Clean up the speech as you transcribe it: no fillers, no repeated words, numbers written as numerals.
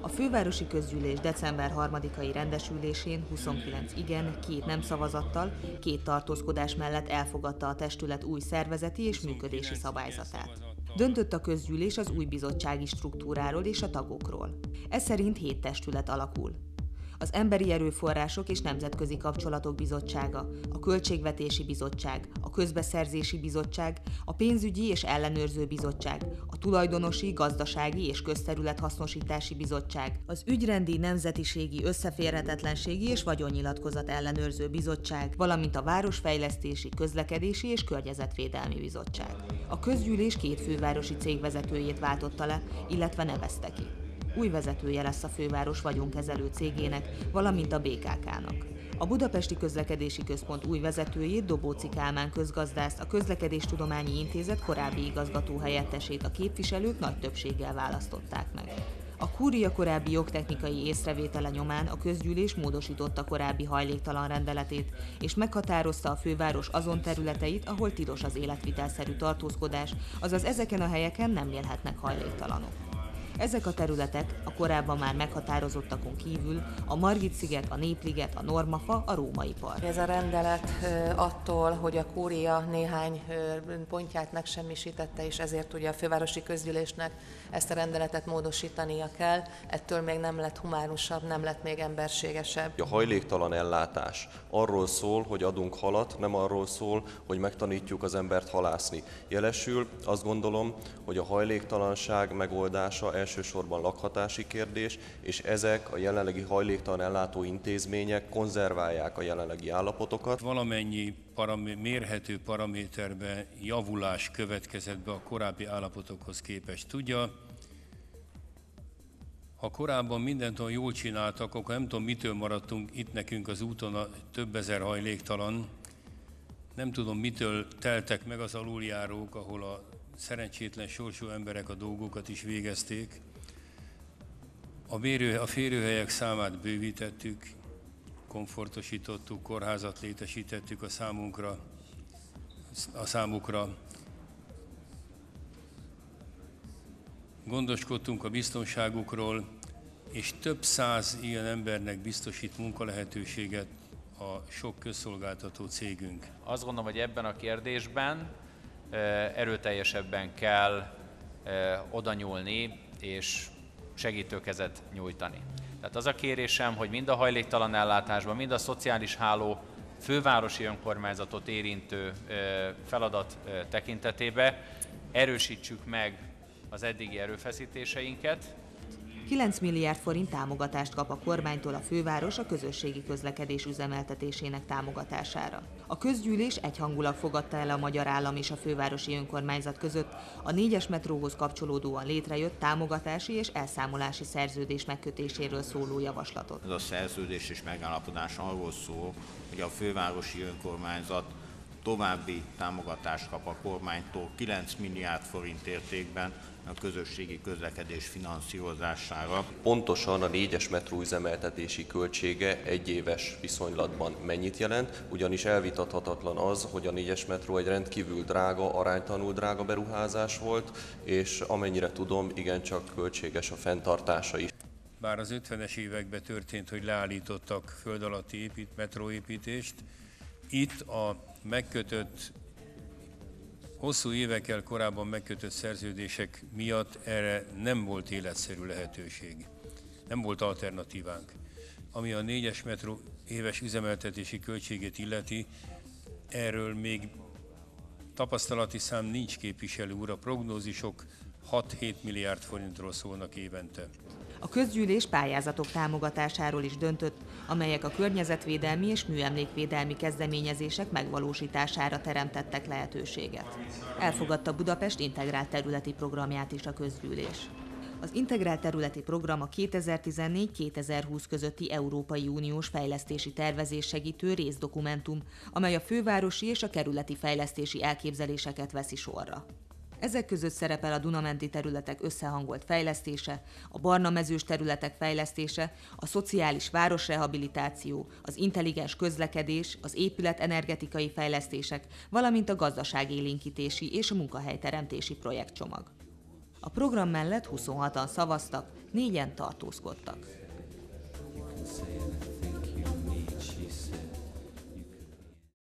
A fővárosi közgyűlés december 3-ai rendesülésén 29 igen, 2 nem szavazattal, 2 tartózkodás mellett elfogadta a testület új szervezeti és működési szabályzatát. Döntött a közgyűlés az új bizottsági struktúráról és a tagokról. Ez szerint 7 testület alakul. Az Emberi Erőforrások és Nemzetközi Kapcsolatok Bizottsága, a Költségvetési Bizottság, a Közbeszerzési Bizottság, a Pénzügyi és Ellenőrző Bizottság, a Tulajdonosi, Gazdasági és Közterülethasznosítási Bizottság, az Ügyrendi, Nemzetiségi, Összeférhetetlenségi és Vagyonnyilatkozat Ellenőrző Bizottság, valamint a Városfejlesztési, Közlekedési és Környezetvédelmi Bizottság. A közgyűlés 2 fővárosi cég vezetőjét váltotta le, illetve nevezte ki. Új vezetője lesz a főváros vagyonkezelő cégének, valamint a BKK-nak. A Budapesti Közlekedési Központ új vezetőjét, Dobóczy Kálmán közgazdászt, a Közlekedéstudományi Intézet korábbi igazgatóhelyettesét a képviselők nagy többséggel választották meg. A kúria korábbi jogtechnikai észrevétele nyomán a közgyűlés módosította korábbi hajléktalan rendeletét, és meghatározta a főváros azon területeit, ahol tilos az életvitelszerű tartózkodás, azaz ezeken a helyeken nem élhetnek hajléktalanok. Ezek a területek a korábban már meghatározottakon kívül a Margit-sziget, a Népliget, a Normafa, a Római Park. Ez a rendelet attól, hogy a kúria néhány pontját megsemmisítette, és ezért ugye a fővárosi közgyűlésnek ezt a rendeletet módosítania kell, ettől még nem lett humánusabb, nem lett még emberségesebb. A hajléktalan ellátás arról szól, hogy adunk halat, nem arról szól, hogy megtanítjuk az embert halászni. Jelesül azt gondolom, hogy a hajléktalanság megoldása elsősorban lakhatási kérdés, és ezek a jelenlegi hajléktalan ellátó intézmények konzerválják a jelenlegi állapotokat. Valamennyi mérhető paraméterben javulás következett be a korábbi állapotokhoz képest. Tudja, ha korábban mindent olyan jól csináltak, akkor nem tudom, mitől maradtunk itt nekünk az úton a több ezer hajléktalan. Nem tudom, mitől teltek meg az aluljárók, ahol a szerencsétlen sorsú emberek a dolgokat is végezték. A férőhelyek számát bővítettük, komfortosítottuk, kórházat létesítettük a számukra. Gondoskodtunk a biztonságukról, és több száz ilyen embernek biztosít munkalehetőséget a sok közszolgáltató cégünk. Azt gondolom, hogy ebben a kérdésben erőteljesebben kell odanyúlni és segítőkezet nyújtani. Tehát az a kérésem, hogy mind a hajléktalan ellátásban, mind a szociális háló fővárosi önkormányzatot érintő feladat tekintetében erősítsük meg az eddigi erőfeszítéseinket. 9 milliárd forint támogatást kap a kormánytól a főváros a közösségi közlekedés üzemeltetésének támogatására. A közgyűlés egyhangulag fogadta el a Magyar Állam és a fővárosi önkormányzat között a 4-es metróhoz kapcsolódóan létrejött támogatási és elszámolási szerződés megkötéséről szóló javaslatot. Ez a szerződés és megállapodás arról szól, hogy a fővárosi önkormányzat további támogatást kap a kormánytól 9 milliárd forint értékben a közösségi közlekedés finanszírozására. Pontosan a 4-es metró üzemeltetési költsége egyéves viszonylatban mennyit jelent, ugyanis elvitathatatlan az, hogy a 4-es metró egy rendkívül drága, aránytalanul drága beruházás volt, és amennyire tudom, igencsak költséges a fenntartása is. Bár az 50-es években történt, hogy leállítottak föld alatti metróépítést, itt a megkötött, hosszú évekkel korábban megkötött szerződések miatt erre nem volt életszerű lehetőség. Nem volt alternatívánk. Ami a 4-es metró éves üzemeltetési költségét illeti, erről még tapasztalati szám nincs, képviselő úr, a prognózisok 6-7 milliárd forintról szólnak évente. A közgyűlés pályázatok támogatásáról is döntött, amelyek a környezetvédelmi és műemlékvédelmi kezdeményezések megvalósítására teremtettek lehetőséget. Elfogadta Budapest integrált területi programját is a közgyűlés. Az integrált területi program a 2014-2020 közötti Európai Uniós fejlesztési tervezés segítő részdokumentum, amely a fővárosi és a kerületi fejlesztési elképzeléseket veszi sorra. Ezek között szerepel a Duna-menti területek összehangolt fejlesztése, a barna mezős területek fejlesztése, a szociális városrehabilitáció, az intelligens közlekedés, az épületenergetikai fejlesztések, valamint a gazdaságélénkítési és a munkahelyteremtési projektcsomag. A program mellett 26-an szavaztak, 4-en tartózkodtak.